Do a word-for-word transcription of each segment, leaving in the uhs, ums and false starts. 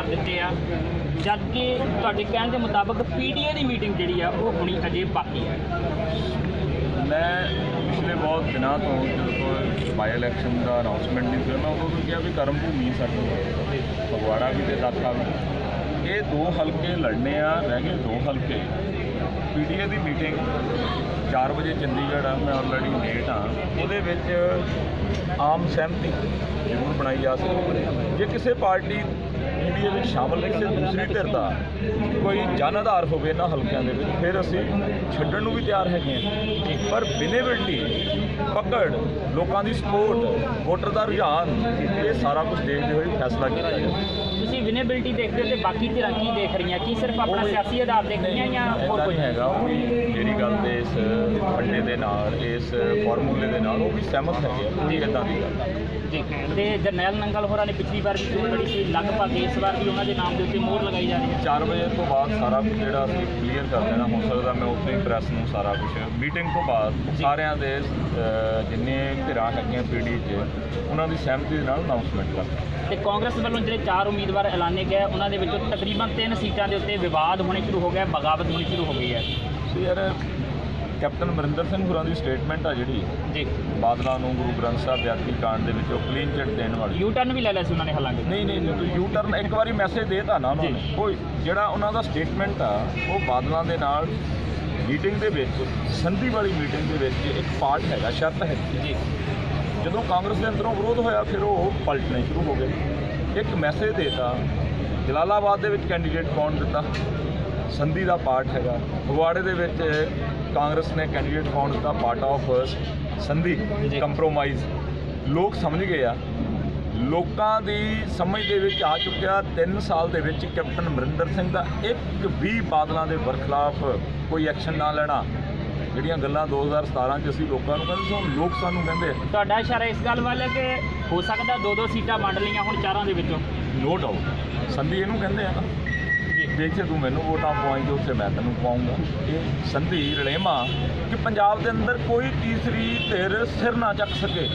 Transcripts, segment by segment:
कर दिते आ, जबकि तुहाडे कहण दे मुताबक पीडीए की मीटिंग जिहड़ी आ वो होनी अजे बाकी है। मैं पिछले बहुत दिनों तो जो बाई इलैक्शन का अनाउंसमेंट नहीं हुआ, मैं उदों तो कहा भी कर्म भूमि साडी फगवाड़ा भी ते दाता भी, ये दो हल्के लड़ने आ, रह गए दो हल्के। पीडीए की मीटिंग चार बजे चंडीगढ़ आ, मैं ऑलरेडी लेट हाँ, वो आम सहमति जरूर बनाई जा सकती है। जे किसी पार्टी पीडीए में शामिल किसी दूसरी धिर का कोई जन आधार हो इन्होंने हल्कों के फिर असी छड्डण भी तैयार है, पर विनेबिलिटी पकड़ लोगों की सपोर्ट वोटर का रुझान ये सारा कुछ देखते हुए फैसला किया जाए। तुसीं विनेबिलिटी देखते हो तो बाकी धिरां की देख रही हैं, कि सिर्फ अपना सियासी आधार देख रही हैं या होर कोई हैगा? मेरी गल ते इस फंडे दे नाल इस फार्मूले दे नाल वो भी सहमत है जी, इदां दी गल जी। तो जरनैल नंगल होरां ने पिछली बार भी चोण लड़ी सी, लगभग इस बार भी उन्होंने नाम के उत्ते मोहर लगाई जा रही है। चार बजे तो बाद सारा कुछ जो असीं क्लीयर कर देना, हो सकता मैं उत्थे ही प्रैस नूं सारा कुछ मीटिंग तो बाद सारिਆਂ ਦੇ जिन्ने धिरां हैगीਆਂ पीडी च उन्हां दी सहमति दे नाल अनाउंसमेंट कर। ਤੇ ਕਾਂਗਰਸ ਵੱਲੋਂ ਜਿਹੜੇ ਚਾਰ ਉਮੀਦਵਾਰ ਐਲਾਨੇ ਗਏ ਉਹਨਾਂ ਦੇ ਵਿੱਚੋਂ ਤਕਰੀਬਨ ਤਿੰਨ ਸੀਟਾਂ ਦੇ ਉੱਤੇ ਵਿਵਾਦ ਹੋਣੇ ਸ਼ੁਰੂ ਹੋ ਗਿਆ, ਬਗਾਵਤ ਹੋਣੀ ਸ਼ੁਰੂ ਹੋ ਗਈ ਹੈ। ਸੋ ਯਾਰ ਕੈਪਟਨ ਅਮਰਿੰਦਰ ਸਿੰਘ ਹੋਰਾਂ ਦੀ ਸਟੇਟਮੈਂਟ ਆ ਜਿਹੜੀ ਜੀ ਬਾਦਲਾਂ ਨੂੰ ਗੁਰੂ ਗ੍ਰੰਥ ਸਾਹਿਬ ਬੇਅਦਬੀ ਕਾਂਡ ਦੇ ਵਿੱਚੋਂ ਕਲੀਨ ਚਿੱਟ ਦੇਣ ਵਾਲੀ, ਯੂ ਟਰਨ ਵੀ ਲੈ ਲਿਆ ਸੀ ਉਹਨਾਂ ਨੇ ਹਾਲਾਂਕਿ। ਨਹੀਂ ਨਹੀਂ ਨਹੀਂ ਯੂ ਟਰਨ ਇੱਕ ਵਾਰੀ ਮੈਸੇਜ ਦੇਤਾ ਨਾ ਉਹਨਾਂ ਨੇ, ਕੋਈ ਜਿਹੜਾ ਉਹਨਾਂ ਦਾ ਸਟੇਟਮੈਂਟ ਆ ਉਹ ਬਾਦਲਾਂ ਦੇ ਨਾਲ ਮੀਟਿੰਗ ਦੇ ਵਿੱਚ ਸੰਧੀ ਵਾਲੀ ਮੀਟਿੰਗ ਦੇ ਵਿੱਚ ਇੱਕ ਪਾਰਟ ਹੈਗਾ, ਸ਼ਰਤ ਹੈ ਜੀ। ਜਦੋਂ ਕਾਂਗਰਸ ਦੇ ਅੰਦਰੋਂ ਵਿਰੋਧ ਹੋਇਆ ਫਿਰ ਉਹ ਪਲਟਣੇ ਸ਼ੁਰੂ ਹੋ ਗਏ। ਇੱਕ ਮੈਸੇਜ ਦੇਤਾ, ਜਲਾਲਾਬਾਦ ਦੇ ਵਿੱਚ ਕੈਂਡੀਡੇਟ ਕੌਣ ਦਿੱਤਾ, ਸੰਧੀ ਦਾ ਪਾਰਟ ਹੈਗਾ। ਫਗਵਾੜੇ ਦੇ ਵਿੱਚ ਕਾਂਗਰਸ ਨੇ ਕੈਂਡੀਡੇਟ ਕੌਣ ਦਿੱਤਾ, ਪਾਰਟ ਆਫ ਸੰਧੀ ਕੰਪਰੋਮਾਈਜ਼। ਲੋਕ ਸਮਝ ਗਏ ਆ, ਲੋਕਾਂ ਦੀ ਸਮਝ ਦੇ ਵਿੱਚ ਆ ਚੁੱਕਿਆ। ਤਿੰਨ ਸਾਲ ਦੇ ਵਿੱਚ ਕੈਪਟਨ ਅਮਰਿੰਦਰ ਸਿੰਘ ਦਾ ਇੱਕ ਵੀ ਬਾਦਲਾਂ ਦੇ ਬਰਖਲਾਫ ਕੋਈ ਐਕਸ਼ਨ ਨਾ ਲੈਣਾ, ਜਿਹੜੀਆਂ ਗੱਲਾਂ ਦੋ ਹਜ਼ਾਰ ਸਤਾਰਾਂ 'ਚ ਅਸੀਂ ਲੋਕਾਂ ਨੂੰ ਕਹਿੰਦੇ ਸੀ, ਹੁਣ ਲੋਕ ਸਾਨੂੰ ਕਹਿੰਦੇ। ਤੁਹਾਡਾ ਇਸ਼ਾਰਾ ਇਸ ਗੱਲ ਵੱਲ ਹੈ ਕਿ ਹੋ ਸਕਦਾ ਦੋ ਦੋ ਸੀਟਾਂ ਵੰਡ ਲਈਆਂ ਹੁਣ ਚਾਰਾਂ ਦੇ ਵਿੱਚੋਂ। ਨੋ ਡਾਊਟ ਸੰਧੀ ਇਹਨੂੰ ਕਹਿੰਦੇ ਆ ਨਾ, ਦੇਖੇ ਤੂੰ ਮੈਨੂੰ ਵੋਟਾਂ ਪਵਾਏਂਗੇ ਉੱਥੇ ਮੈਂ ਤੈਨੂੰ ਪਵਾਉਂਗਾ। ਇਹ ਸੰਧੀ ਰਲੇਵਾਂ ਕਿ ਪੰਜਾਬ ਦੇ ਅੰਦਰ ਕੋਈ ਤੀਸਰੀ ਧਿਰ ਸਿਰ ਨਾ ਚੱਕ ਸਕੇ,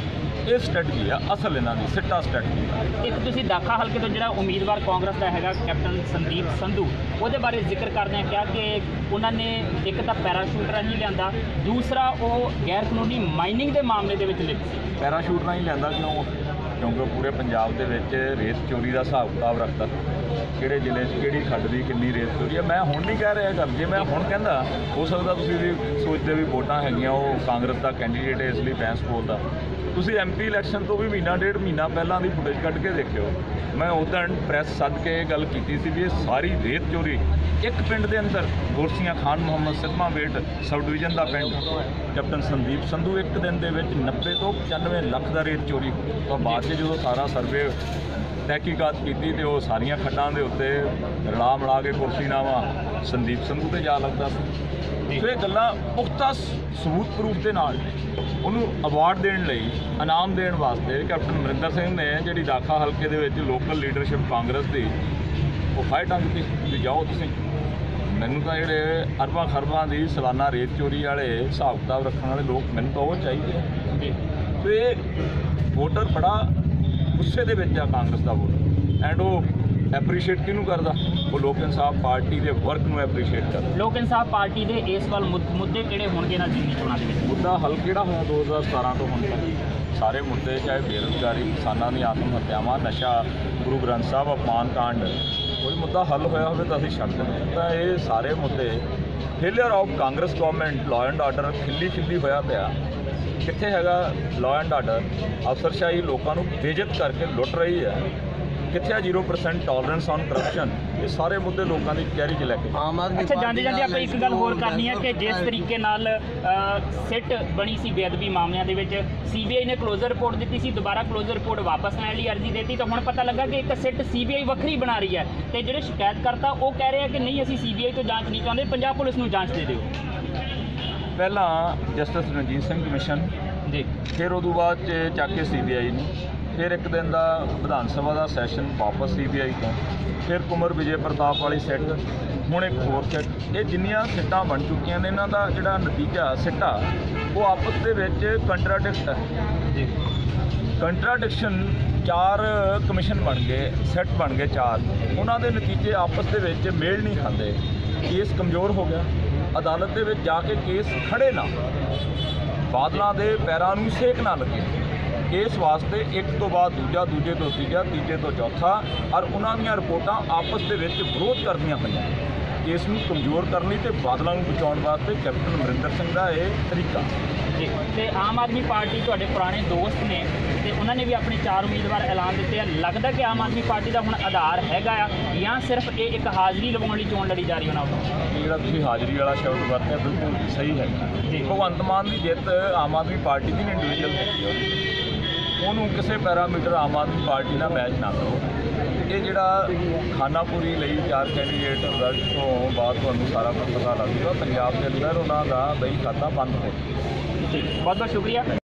ਇਹ ਸਟ੍ਰੈਟਜੀ ਆ ਅਸਲ ਇਹਨਾਂ ਦੀ, ਸਿੱਟਾ ਸਟ੍ਰੈਟਜੀ। ਇੱਕ ਤੁਸੀਂ ਦਾਖਾ ਹਲਕੇ ਤੋਂ ਜਿਹੜਾ ਉਮੀਦਵਾਰ ਕਾਂਗਰਸ ਦਾ ਹੈਗਾ ਕੈਪਟਨ ਸੰਦੀਪ ਸੰਧੂ, ਉਹਦੇ ਬਾਰੇ ਜ਼ਿਕਰ ਕਰਦਿਆਂ ਕਿਹਾ ਕਿ ਉਹਨਾਂ ਨੇ ਇੱਕ ਤਾਂ ਪੈਰਾਸ਼ੂਟ ਰਾਹੀਂ ਲਿਆਂਦਾ, ਦੂਸਰਾ ਉਹ ਗੈਰ ਕਾਨੂੰਨੀ ਮਾਈਨਿੰਗ ਦੇ ਮਾਮਲੇ ਦੇ ਵਿੱਚ ਲਿਪਤ ਸੀ। ਪੈਰਾਸ਼ੂਟ ਰਾਹੀਂ ਲਿਆਂਦਾ ਕਿਉਂ? ਕਿਉਂਕਿ ਪੂਰੇ ਪੰਜਾਬ ਦੇ ਵਿੱਚ ਰੇਤ ਚੋਰੀ ਦਾ ਹਿਸਾਬ ਕਿਤਾਬ ਰੱਖਦਾ, ਕਿਹੜੇ ਜ਼ਿਲ੍ਹੇ 'ਚ ਕਿਹੜੀ ਖੱਡ ਦੀ ਕਿੰਨੀ ਰੇਤ ਚੋਰੀ ਹੈ। ਮੈਂ ਹੁਣ ਨਹੀਂ ਕਹਿ ਰਿਹਾ ਗੱਲ, ਜੇ ਮੈਂ ਹੁਣ ਕਹਿੰਦਾ ਹੋ ਸਕਦਾ ਤੁਸੀਂ ਵੀ ਸੋਚਦੇ ਵੀ ਵੋਟਾਂ ਹੈਗੀਆਂ ਉਹ ਕਾਂਗਰਸ ਦਾ ਕੈਂਡੀਡੇਟ ਹੈ ਇਸ ਲਈ ਬੈਂਸ ਬੋਲਦਾ। ਤੁਸੀਂ ਐਮ ਪੀ ਇਲੈਕਸ਼ਨ ਤੋਂ ਵੀ ਮਹੀਨਾ ਡੇਢ ਮਹੀਨਾ ਪਹਿਲਾਂ ਦੀ ਫੁਟੇਜ ਕੱਢ ਕੇ ਦੇਖਿਓ। ਮੈਂ ਉਦੋਂ ਪ੍ਰੈਸ ਸੱਦ ਕੇ ਇਹ ਗੱਲ ਕੀਤੀ ਸੀ ਵੀ ਇਹ ਸਾਰੀ ਰੇਤ ਚੋਰੀ ਇੱਕ ਪਿੰਡ ਦੇ ਅੰਦਰ, ਗੁਰਸੀਆਂ ਖਾਨ ਮੁਹੰਮਦ ਸਿੱਧਵਾਂ ਬੇਟ ਸਬ ਡਿਵੀਜ਼ਨ ਦਾ ਪਿੰਡ, ਕੈਪਟਨ ਸੰਦੀਪ ਸੰਧੂ ਇੱਕ ਦਿਨ ਦੇ ਵਿੱਚ ਨੱਬੇ ਤੋਂ ਪਚਾਨਵੇਂ ਲੱਖ ਦਾ ਰੇਤ ਚੋਰੀ। ਤਾਂ ਬਾਅਦ 'ਚ ਜਦੋਂ ਸਾਰਾ ਸਰਵੇ ਤਹਿਕੀਕਾਤ ਕੀਤੀ ਤੇ ਉਹ ਸਾਰੀਆਂ ਖੱਡਾਂ ਦੇ ਉੱਤੇ ਰਲਾ ਮਿਲਾ ਕੇ ਕੁਰਸੀਨਾਮਾ ਸੰਦੀਪ ਸੰਧੂ ਤੇ ਜਾ ਲੱਗਦਾ ਸੀ। ਫਿਰ ਗੱਲਾਂ ਪੁਖਤਾ ਸਬੂਤ ਪ੍ਰੂਫ ਦੇ ਨਾਲ ਉਹਨੂੰ ਅਵਾਰਡ ਦੇਣ ਲਈ, ਇਨਾਮ ਦੇਣ ਵਾਸਤੇ ਕੈਪਟਨ ਅਮਰਿੰਦਰ ਸਿੰਘ ਨੇ ਜਿਹੜੀ ਦਾਖਾ ਹਲਕੇ ਦੇ ਵਿੱਚ ਲੋਕਲ ਲੀਡਰਸ਼ਿਪ ਕਾਂਗਰਸ ਦੀ ਉਹ ਫਾਈਟ ਟੰਗਤੀ ਵੀ ਜਾਓ ਤੁਸੀਂ। ਮੈਨੂੰ ਤਾਂ ਜਿਹੜੇ ਅਰਬਾਂ ਖਰਬਾਂ ਦੀ ਸਾਲਾਨਾ ਰੇਤ ਚੋਰੀ ਵਾਲੇ ਹਿਸਾਬ ਕਿਤਾਬ ਰੱਖਣ ਵਾਲੇ ਲੋਕ ਮੈਨੂੰ ਤਾਂ ਉਹ ਚਾਹੀਦੇ ਆ। ਤੇ ਇਹ ਵੋਟਰ ਬੜਾ ਗੁੱਸੇ ਦੇ ਵਿੱਚ ਆ ਕਾਂਗਰਸ ਦਾ ਵੋਟ, ਐਂਡ ਉਹ ਐਪਰੀਸ਼ੀਏਟ ਕਿਹਨੂੰ ਕਰਦਾ? ਉਹ ਲੋਕ ਇਨਸਾਫ ਪਾਰਟੀ ਦੇ ਵਰਕ ਨੂੰ ਐਪਰੀਸ਼ੀਏਟ ਕਰਦਾ। ਲੋਕ ਇਨਸਾਫ ਪਾਰਟੀ ਦੇ ਇਸ ਵੱਲ ਮੁੱਦੇ ਕਿਹੜੇ ਹੋਣਗੇ ਨਾ ਜ਼ਿਮਨੀ ਚੋਣਾਂ ਦੇ ਵਿੱਚ? ਮੁੱਦਾ ਹੱਲ ਕਿਹੜਾ ਹੋਇਆ ਦੋ ਹਜ਼ਾਰ ਸਤਾਰਾਂ ਤੋਂ ਹੁਣ ਤੱਕ? ਸਾਰੇ ਮੁੱਦੇ, ਚਾਹੇ ਬੇਰੁਜ਼ਗਾਰੀ, ਕਿਸਾਨਾਂ ਦੀ ਆਤਮ ਹੱਤਿਆਵਾਂ, ਨਸ਼ਾ, ਗੁਰੂ ਗ੍ਰੰਥ ਸਾਹਿਬ ਅਪਮਾਨ ਕਾਂਡ, ਕੋਈ ਮੁੱਦਾ ਹੱਲ ਹੋਇਆ ਹੋਵੇ ਤਾਂ ਅਸੀਂ ਛੱਡ ਦਿੰਦੇ। ਤਾਂ ਇਹ ਸਾਰੇ ਮੁੱਦੇ failure of Congress government, law and order ਖਿੱਲੀ ਖਿੱਲੀ ਹੋਇਆ ਪਿਆ। ਕਿੱਥੇ ਹੈਗਾ ਲਾਅ ਐਂਡ ਆਰਡਰ? ਅਫਸਰਸ਼ਾਹੀ ਲੋਕਾਂ ਨੂੰ ਬੇਇੱਜ਼ਤ ਕਰਕੇ ਲੁੱਟ ਰਹੀ ਹੈ। ਕਿੱਥੇ ਆ zero percent tolerance on corruption? ਇਹ ਸਾਰੇ ਮੁੱਦੇ ਲੋਕਾਂ ਦੀ ਕੈਰੀ 'ਚ ਲੈ ਕੇ। ਅੱਛਾ, ਜਾਂਦੇ ਜਾਂਦੇ ਆਪਾਂ ਇੱਕ ਗੱਲ ਹੋਰ ਕਰਨੀ ਹੈ ਕਿ ਜਿਸ ਤਰੀਕੇ ਨਾਲ ਸਿੱਟ ਬਣੀ ਸੀ ਬੇਅਦਬੀ ਮਾਮਲਿਆਂ ਦੇ ਵਿੱਚ, ਸੀ ਬੀ ਆਈ ਨੇ ਕਲੋਜ਼ਰ ਰਿਪੋਰਟ ਦਿੱਤੀ ਸੀ, ਦੁਬਾਰਾ ਕਲੋਜ਼ਰ ਰਿਪੋਰਟ ਵਾਪਸ ਲੈਣ ਲਈ ਅਰਜ਼ੀ ਦਿੱਤੀ, ਤਾਂ ਹੁਣ ਪਤਾ ਲੱਗਾ ਕਿ ਇੱਕ ਸਿੱਟ ਸੀ ਬੀ ਆਈ ਵੱਖਰੀ ਬਣਾ ਰਹੀ ਹੈ ਤੇ ਜਿਹੜੇ ਸ਼ਿਕਾਇਤਕਰਤਾ ਉਹ ਕਹਿ ਰਹੇ ਆ ਕਿ ਨਹੀਂ ਅਸੀਂ ਸੀ ਬੀ ਆਈ ਤੋਂ ਜਾਂਚ ਨਹੀਂ ਚਾਹੁੰਦੇ, ਪੰਜਾਬ ਪੁਲਿਸ ਨੂੰ ਜਾਂਚ ਦੇ ਦਿਓ। ਪਹਿਲਾਂ ਜਸਟਿਸ ਰਣਜੀਤ ਸਿੰਘ ਕਮਿਸ਼ਨ ਜੀ, ਫਿਰ ਉਦੋਂ ਬਾਅਦ 'ਚ ਚੱਕ ਕੇ ਸੀ ਬੀ ਆਈ ਨੂੰ, ਫਿਰ ਇੱਕ ਦਿਨ ਦਾ ਵਿਧਾਨ ਸਭਾ ਦਾ ਸੈਸ਼ਨ ਵਾਪਸ ਸੀ ਬੀ ਆਈ ਤੋਂ, ਫਿਰ ਕੁਮਰ ਵਿਜੇ ਪ੍ਰਤਾਪ ਵਾਲੀ ਸਿੱਟ, ਹੁਣ ਇੱਕ ਹੋਰ ਸਿੱਟ। ਇਹ ਜਿੰਨੀਆਂ ਸਿੱਟਾਂ ਬਣ ਚੁੱਕੀਆਂ ਨੇ ਇਹਨਾਂ ਦਾ ਜਿਹੜਾ ਨਤੀਜਾ ਸਿੱਟਾ ਉਹ ਆਪਸ ਦੇ ਵਿੱਚ ਕੰਟਰਾਡਿਕਟ ਹੈ ਜੀ। ਕੰਟਰਾਡਿਕਸ਼ਨ ਚਾਰ ਕਮਿਸ਼ਨ ਬਣ ਗਏ, ਸੈੱਟ ਬਣ ਗਏ ਚਾਰ, ਉਹਨਾਂ ਦੇ ਨਤੀਜੇ ਆਪਸ ਦੇ ਵਿੱਚ ਮੇਲ ਨਹੀਂ ਖਾਂਦੇ। ਕੇਸ ਕਮਜ਼ੋਰ ਹੋ ਗਿਆ, ਅਦਾਲਤ ਦੇ ਵਿੱਚ ਜਾ ਕੇ ਕੇਸ ਖੜੇ ਨਾ, ਬਾਦਲਾਂ ਦੇ ਪੈਰਾਂ ਨੂੰ ਸੇਕ ਨਾ ਲੱਗੇ। ਇਸ ਵਾਸਤੇ ਇੱਕ ਤੋਂ ਬਾਅਦ ਦੂਜਾ, ਦੂਜੇ ਤੋਂ ਤੀਜਾ, ਤੀਜੇ ਤੋਂ ਚੌਥਾ, ਔਰ ਉਹਨਾਂ ਦੀਆਂ ਰਿਪੋਰਟਾਂ ਆਪਸ ਦੇ ਵਿੱਚ ਵਿਰੋਧ ਕਰਦੀਆਂ ਪਈਆਂ। ਇਸ ਨੂੰ ਕਮਜ਼ੋਰ ਕਰਨ ਲਈ ਤੇ ਬਾਦਲਾਂ ਨੂੰ ਬਚਾਉਣ ਵਾਸਤੇ ਕੈਪਟਨ ਅਮਰਿੰਦਰ ਸਿੰਘ ਦਾ ਇਹ ਤਰੀਕਾ। ਜੀ, ਤੇ ਆਮ ਆਦਮੀ ਪਾਰਟੀ ਤੁਹਾਡੇ ਪੁਰਾਣੇ ਦੋਸਤ ਨੇ ਤੇ ਉਹਨਾਂ ਨੇ ਵੀ ਆਪਣੇ ਚਾਰ ਉਮੀਦਵਾਰ ਐਲਾਨ ਦਿੱਤੇ ਆ। ਲੱਗਦਾ ਕਿ ਆਮ ਆਦਮੀ ਪਾਰਟੀ ਦਾ ਹੁਣ ਆਧਾਰ ਹੈਗਾ ਆ ਜਾਂ ਸਿਰਫ ਇਹ ਇੱਕ ਹਾਜ਼ਰੀ ਲਵਾਉਣ ਲਈ ਚੋਣ ਲੜੀ ਜਾ ਰਹੀ ਉਹਨਾਂ ਵੱਲੋਂ? ਇਹ ਜਿਹੜਾ ਤੁਸੀਂ ਹਾਜ਼ਰੀ ਵਾਲਾ ਸ਼ਬਦ ਵਰਤਿਆ ਬਿਲਕੁਲ ਸਹੀ ਹੈ ਜੀ। ਭਗਵੰਤ ਮਾਨ ਦੀ ਜਿੱਤ ਆਮ ਆਦਮੀ ਪਾਰਟੀ ਦੀ ਇੰਡੀਵਿਜੂਅਲ ਹੈਗੀ ਆ, ਉਹਨੂੰ ਕਿਸੇ ਪੈਰਾਮੀਟਰ ਆਮ ਆਦਮੀ ਪਾਰਟੀ ਨਾਲ ਮੈਚ ਨਾ ਕਰੋ। ਇਹ ਜਿਹੜਾ ਖਾਨਾਪੂਰੀ ਲਈ ਚਾਰ ਕੈਂਡੀਡੇਟ ਰਿਜ਼ਲਟ ਤੋਂ ਬਾਅਦ ਤੁਹਾਨੂੰ ਸਾਰਾ ਕੁਝ ਪਤਾ ਲੱਗ ਜੂਗਾ। ਪੰਜਾਬ ਦੇ ਅੰਦਰ ਉਹਨਾਂ ਦਾ ਬਈ ਖਾਤਾ ਬੰਦ ਹੋ ਗਿਆ। ਬਹੁਤ ਬਹੁਤ ਸ਼ੁਕਰੀਆ।